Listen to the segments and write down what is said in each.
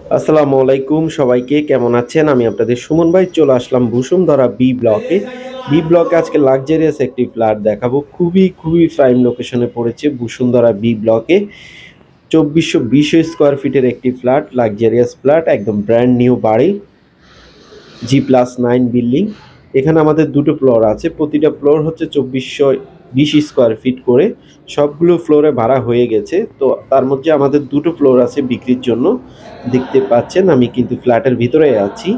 আসসালামু আলাইকুম সবাইকে, কেমন আছেন? আমি আপনাদের সুমন ভাই চলে আসলাম বসুন্ধরা বি ব্লকে। বি ব্লকে আজকে লাক্সারিয়াস একটি ফ্ল্যাট দেখাবো। খুবই প্রাইম লোকেশনে পড়েছে বসুন্ধরা বি ব্লকে। 2420 স্কোয়ার ফিটের একটি ফ্ল্যাট, লাক্সারিয়াস ফ্ল্যাট, একদম ব্র্যান্ড নিউ বাড়ি, G+9 বিল্ডিং। এখানে আমাদের দুটো ফ্লোর আছে, প্রতিটা ফ্লোর হচ্ছে 2420 স্কোয়ার ফিট করে। সবগুলো ফ্লোরে ভাড়া হয়ে গেছে, তো তার মধ্যে আমাদের দুটো ফ্লোর আছে বিক্রির জন্য। দেখতে পাচ্ছেন আমি কিন্তু ফ্ল্যাটের ভিতরে আছি।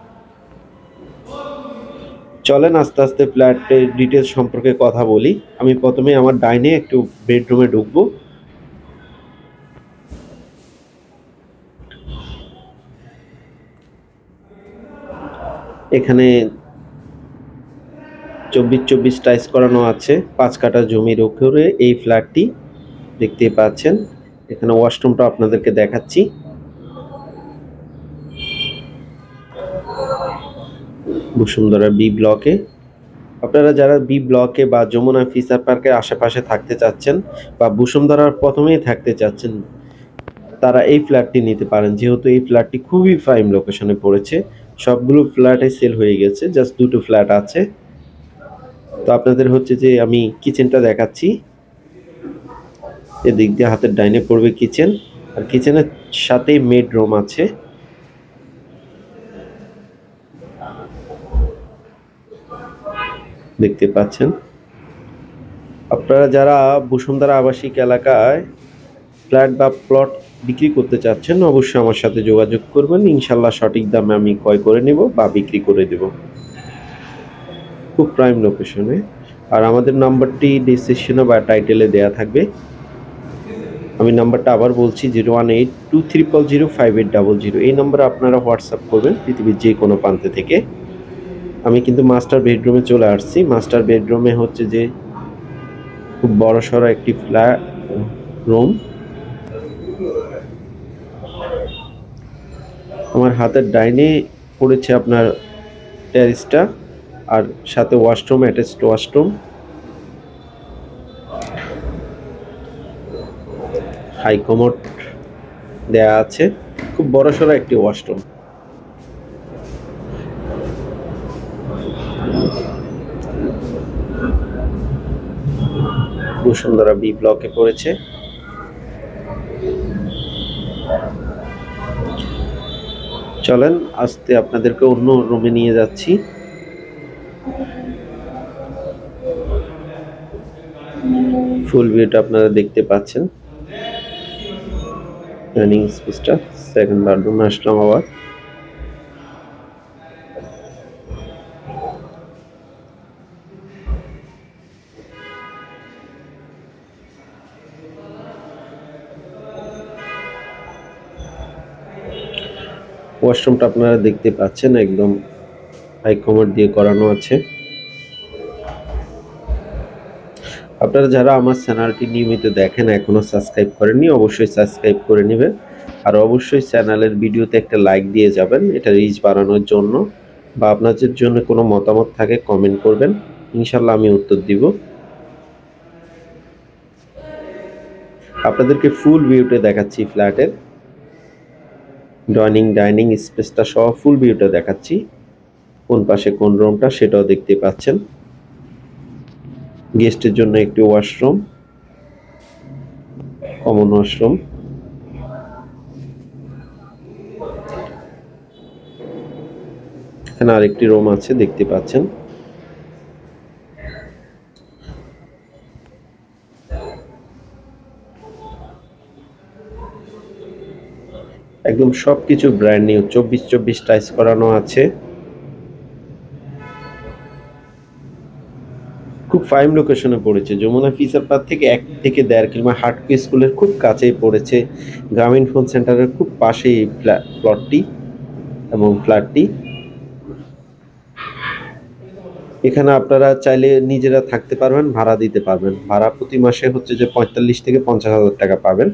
চলেন আস্তে আস্তে ফ্ল্যাটের ডিটেলস সম্পর্কে কথা বলি। আমি প্রথমে আমার ডাইনে একটু বেডরুমে ঢুকবো। এখানে 24 টাইলস করানো আছে, 5 কাঠা জমির উপরে এই ফ্ল্যাটটি। দেখতে পাচ্ছেন এখানে ওয়াশরুমটা আপনাদেরকে দেখাচ্ছি। বসুন্ধরা বি ব্লকে, আপনারা যারা বি ব্লকে বা যমুনা ফিচার পার্কের আশেপাশে থাকতে চাচ্ছেন বা বসুন্ধরার প্রথমেই থাকতে চাচ্ছেন, তারা এই ফ্ল্যাটটি নিতে পারেন, যেহেতু এই ফ্ল্যাটটি খুবই প্রাইম লোকেশনে পড়েছে। সবগুলো ফ্ল্যাটে সেল হয়ে গেছে, জাস্ট দুটো ফ্ল্যাট আছে। তো আপনাদের হচ্ছে যে আমি কিচেনটা দেখাচ্ছি। এদিক দিয়ে হাতের ডাইনে পড়বে কিচেন, আর কিচেনের সাথেই মেড রুম আছে। দেখতে পাচ্ছেন। আপনারা যারা বসুন্ধরা আবাসিক এলাকায় ফ্ল্যাট বা প্লট বিক্রি করতে চাচ্ছেন, অবশ্যই আমার সাথে যোগাযোগ করবেন। ইনশাল্লাহ সঠিক দামে আমি ক্রয় করে নেব বা বিক্রি করে দেব। খুব প্রাইম লোকেশনে। আর আমাদের নাম্বারটি ডিসক্রিপশনে বা টাইটেলে দেয়া থাকবে। আমি নাম্বারটা আবার বলছি, 01823005800। এই নাম্বারে আপনারা হোয়াটসঅ্যাপ করবেন পৃথিবীর যে কোনো প্রান্তে থেকে। আমি কিন্তু মাস্টার বেডরুমে চলে আসছি। মাস্টার বেডরুমে হচ্ছে যে খুব বড়সড় একটি ফ্ল্যাট রুম। আমার হাতের ডাইনে পড়েছে আপনার টেরেসটা, আর সাথে washroom, attached washroom, high commode দেয়া আছে। খুব বড়সড় একটি ওয়াশরুম। বসুন্ধরা বি ব্লকে পড়েছে। চলেন আস্তে আপনাদেরকে অন্য রুমে নিয়ে যাচ্ছি। ফুল ভিউটা আপনারা দেখতে পাচ্ছেন। ডাইনিং স্পেসটা, সেকেন্ড বেডরুমে আসলাম আবার। ওয়াশরুমটা আপনারা দেখতে পাচ্ছেন, একদম হাই কমোড দিয়ে করানো আছে। আপনারা যারা আমার চ্যানেলটি নিয়মিত দেখেন, এখনো সাবস্ক্রাইব করেননি, অবশ্যই সাবস্ক্রাইব করে নেবেন। আর অবশ্যই চ্যানেলের ভিডিওতে একটা লাইক দিয়ে যাবেন, এটা রিচ বাড়ানোর জন্য। বা আপনাদের জন্য কোনো মতামত থাকে কমেন্ট করবেন, ইনশাল্লাহ আমি উত্তর দিব। আপনাদেরকে ফুল ভিউটা দেখাচ্ছি ফ্ল্যাটের। ডাইনিং স্পেসটা সহ ফুল ভিউটা দেখাচ্ছি। কোন পাশে কোন রুমটা সেটাও দেখতে পাচ্ছেন। গেস্টের জন্য একটি ওয়াশরুম, কমন ওয়াশরুম। এখানে আরেকটি রুম আছে, দেখতে পাচ্ছেন। একদম সবকিছু ব্র্যান্ড নিউ, 24 টাইলস করানো আছে। খুব ফাইন লোকেশনে পড়েছে, যমুনা ফিচার পার্ক থেকে 1 থেকে 1.5 কিলোমিটার, হাটকো স্কুলের খুব কাছেই পড়েছে। গ্রামীণ ফোন সেন্টারের খুব পাশেই এই প্লটটি এবং ফ্ল্যাটটি। এখানে আপনারা চাইলে নিজেরা থাকতে পারবেন, ভাড়া দিতে পারবেন। ভাড়া প্রতি মাসে হচ্ছে যে 45 থেকে 50 হাজার টাকা পাবেন।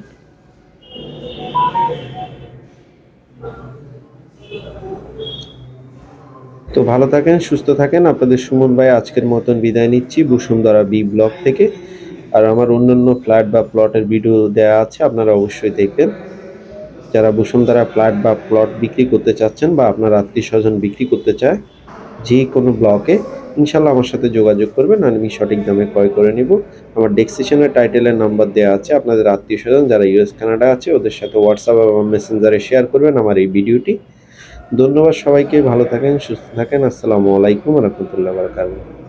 তো ভালো থাকেন, সুস্থ থাকেন। আপনাদের সুমন ভাই আজকের মতন বিদায় নিচ্ছি বসুন্ধরা বি ব্লক থেকে। আর আমার অন্যান্য ফ্ল্যাট বা প্লটের ভিডিও দেওয়া আছে, আপনারা অবশ্যই দেখবেন। যারা বসুন্ধরা ফ্ল্যাট বা প্লট বিক্রি করতে চাচ্ছেন বা আপনার আত্মীয় স্বজন বিক্রি করতে চায় যে কোনো ব্লকে ইনশাল্লাহ আমার সাথে যোগাযোগ করবেন, আমি সঠিক দামে ক্রয় করে নিব। আমার ডেসক্রিপশনে টাইটেলের নাম্বার দেওয়া আছে, আপনাদের আত্মীয় স্বজন যারা ইউএস কানাডা আছে ওদের সাথে হোয়াটসঅ্যাপ এবং মেসেঞ্জারে শেয়ার করবেন আমার এই ভিডিওটি। ধন্যবাদ সবাইকে, ভালো থাকেন, সুস্থ থাকেন। আসসালামু আলাইকুম রহমতুল্লাহ বারাকাতুহু।